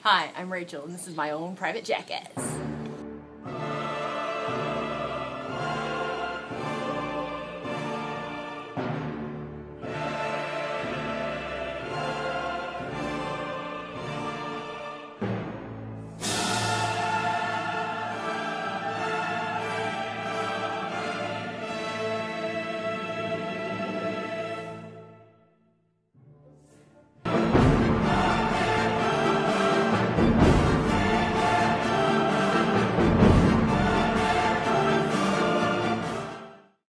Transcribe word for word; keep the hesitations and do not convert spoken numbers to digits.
Hi, I'm Rachel, and this is my own private jackass.